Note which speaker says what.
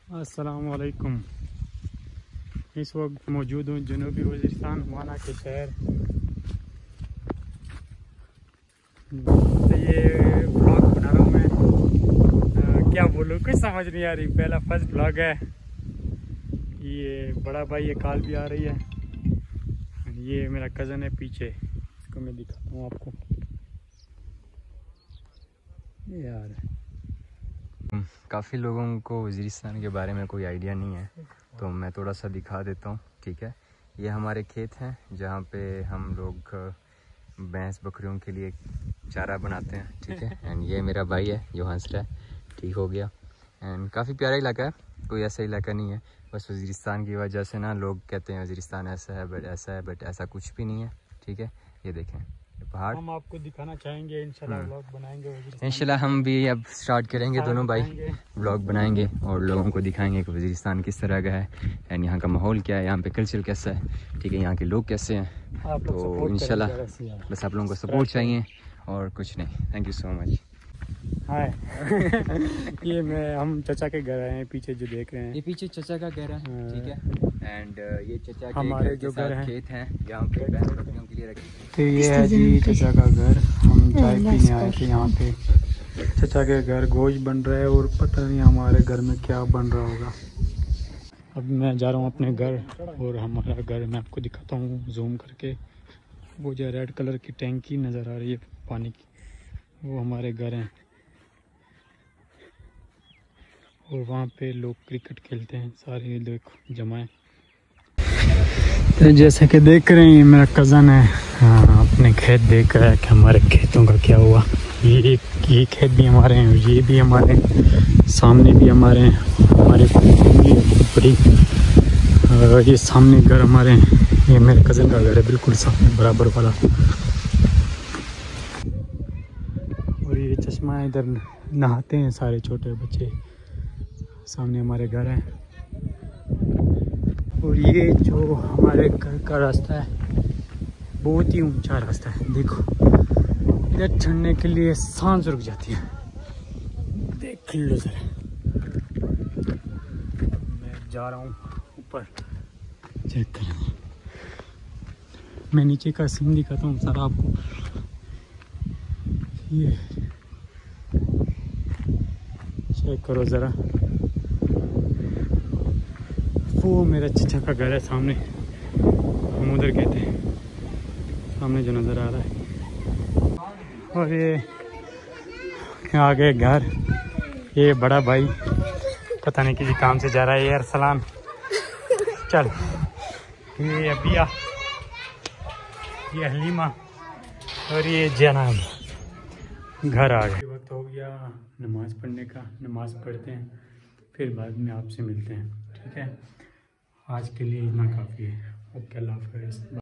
Speaker 1: अस्सलाम वालेकुम। इस वक्त मौजूद हूँ जनूबी वज़ीरिस्तान माना के शहर। तो ये ब्लॉग बना रहा हूँ मैं। क्या बोलूँ, कुछ समझ नहीं आ रही। पहला फर्स्ट ब्लॉग है। ये बड़ा भाई ये कॉल भी आ रही है। ये मेरा कज़न है पीछे, इसको मैं दिखाता हूँ आपको। यार
Speaker 2: काफ़ी लोगों को वज़ीरिस्तान के बारे में कोई आइडिया नहीं है, तो मैं थोड़ा सा दिखा देता हूँ। ठीक है, ये हमारे खेत हैं जहाँ पे हम लोग भैंस बकरियों के लिए चारा बनाते हैं। ठीक है, एंड ये मेरा भाई है जो हंस रहा है। ठीक हो गया। एंड काफ़ी प्यारा इलाका है, कोई ऐसा इलाका नहीं है। बस वज़ीरिस्तान की वजह से ना लोग कहते हैं वज़ीरिस्तान ऐसा है बट ऐसा कुछ भी नहीं है। ठीक है, ये देखें पहाड़।
Speaker 1: हम आपको दिखाना चाहेंगे, इंशाल्लाह व्लॉग बनाएंगे।
Speaker 2: इंशाल्लाह हम भी अब स्टार्ट करेंगे, दोनों भाई व्लॉग बनाएंगे और लोगों को दिखाएंगे कि वज़ीरिस्तान किस तरह का है एंड यहाँ का माहौल क्या है, यहाँ पे कल्चर कैसा है। ठीक है, यहाँ के लोग कैसे हैं। तो इंशाल्लाह बस आप लोगों को सपोर्ट चाहिए और कुछ नहीं। Thank you so much.
Speaker 1: Hi ये हम चचा के घर आए हैं, पीछे जो देख रहे हैं
Speaker 2: ये पीछे चचा का घर है। ठीक है, एंड ये चचा के
Speaker 1: हमारे
Speaker 2: घर
Speaker 1: जो
Speaker 2: के
Speaker 1: घर
Speaker 2: साथ
Speaker 1: है
Speaker 2: खेत हैं यहाँ पे भैंस बकरियों के लिए रखी।
Speaker 1: तो ये है जी चचा का घर। हम चाय पीने आए थे यहाँ पे। चचा के घर गोश्त बन रहा है और पता नहीं हमारे घर में क्या बन रहा होगा। अब मैं जा रहा हूँ अपने घर और हमारा घर मैं आपको दिखाता हूँ जूम करके। वो जो रेड कलर की टैंकी नज़र आ रही है पानी की, वो हमारे घर हैं। और वहाँ पे लोग क्रिकेट खेलते हैं, सारे देखो जमाए। तो जैसे कि देख रहे हैं मेरा कज़न है, हाँ, अपने खेत देख रहा है कि हमारे खेतों का क्या हुआ। ये खेत भी हमारे हैं, ये भी हमारे हैं, सामने भी हमारे हैं, हमारे ऊपरी ये सामने घर हमारे हैं। ये मेरे कज़न का घर है बिल्कुल सामने बराबर वाला। और ये चश्मा इधर नहाते हैं सारे छोटे बच्चे। सामने हमारे घर है। और ये जो हमारे घर का रास्ता है बहुत ही ऊंचा रास्ता है। देखो इधर चढ़ने के लिए सांस रुक जाती है। देख लो जरा, मैं जा रहा हूँ ऊपर, चेक करें। मैं नीचे का सीन दिखाता हूँ सर आपको। ये चेक करो ज़रा, वो मेरा चचा का घर है सामने। हम उधर गए थे, सामने जो नज़र आ रहा है। और ये आगे घर, ये बड़ा भाई पता नहीं किसी काम से जा रहा है। यार सलाम चल। ये अबिया, ये हलीमा और ये जनाब घर आ गए। वक्त हो गया नमाज़ पढ़ने का, नमाज़ पढ़ते हैं फिर बाद में आपसे मिलते हैं। ठीक है, आज के लिए इतना काफ़ी है। ओके, अल्लाह हाफ़िज़।